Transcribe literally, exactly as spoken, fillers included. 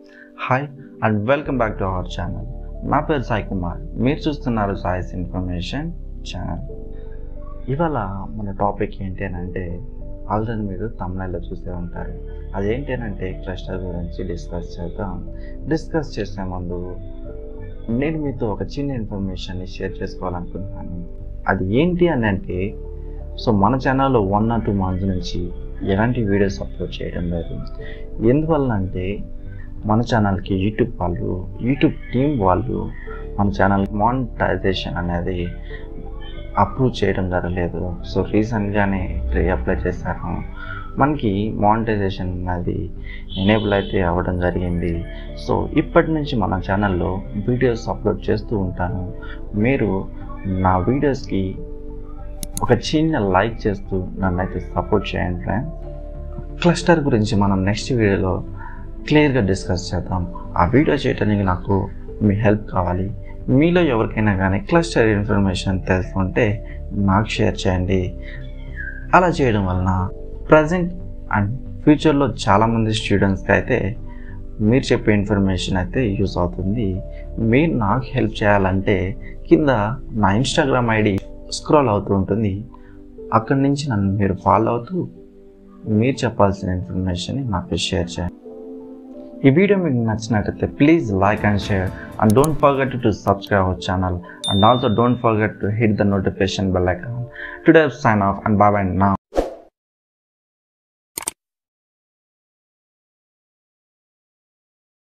Hi and welcome back to our channel. నా పేరు సాయి కుమార్. మీరు చూస్తున్నారు సాయిస్ ఇన్ఫర్మేషన్ ఛానల్. ఇవాళ మన టాపిక్ ఏంటి అని అంటే ఆల్రెడీ మీరు తమిళలో చూసే ఉంటారు. అదేంటి అని అంటే క్లస్టర్ గురించి డిస్కస్ చేద్దాం. డిస్కస్ చేసే ముందు నేను మీతో ఒక చిన్న ఇన్ఫర్మేషన్ని షేర్ చేసుకోవాలనుకుంటున్నాను. అది ఏంటి అని అంటే సో మన ఛానల్లో వన్ ఆర్ టూ మంత్స్ నుంచి ఎలాంటి వీడియోస్ అప్లోడ్ చేయడం లేదు. ఎందువల్ల అంటే మన ఛానల్కి యూట్యూబ్ వాళ్ళు యూట్యూబ్ టీమ్ వాళ్ళు మన ఛానల్ మానిటైజేషన్ అనేది అప్రూవ్ చేయడం జరగలేదు. సో రీసెంట్గానే రీఅప్లై చేశాను. మనకి మానిటైజేషన్ అనేది ఎనేబుల్ అయితే అవ్వడం జరిగింది. సో ఇప్పటి నుంచి మన ఛానల్లో వీడియోస్ అప్లోడ్ చేస్తూ ఉంటాను. మీరు నా వీడియోస్కి ఒక చిన్న లైక్ చేస్తూ నన్ను అయితే సపోర్ట్ చేయండి ఫ్రెండ్స్. క్లస్టర్ గురించి మనం నెక్స్ట్ వీడియోలో క్లియర్గా డిస్కస్ చేద్దాం. ఆ వీడియో చేయడానికి నాకు మీ హెల్ప్ కావాలి. మీలో ఎవరికైనా కానీ క్లస్టర్ ఇన్ఫర్మేషన్ తెలుసుకుంటే నాకు షేర్ చేయండి. అలా చేయడం వలన ప్రజెంట్ అండ్ ఫ్యూచర్లో చాలామంది స్టూడెంట్స్కి అయితే మీరు చెప్పే ఇన్ఫర్మేషన్ అయితే యూస్ అవుతుంది. మీరు నాకు హెల్ప్ చేయాలంటే కింద నా ఇన్స్టాగ్రామ్ ఐడి స్క్రోల్ అవుతూ ఉంటుంది. అక్కడి నుంచి నన్ను మీరు ఫాలో అవుతూ మీరు చెప్పాల్సిన ఇన్ఫర్మేషన్ని నాకు షేర్ చేయండి. ఈ వీడియో మీకు నచ్చినట్లయితే please like and share and don't forget to subscribe our channel and also don't forget to hit the notification bell icon. Today sign off and bye bye now.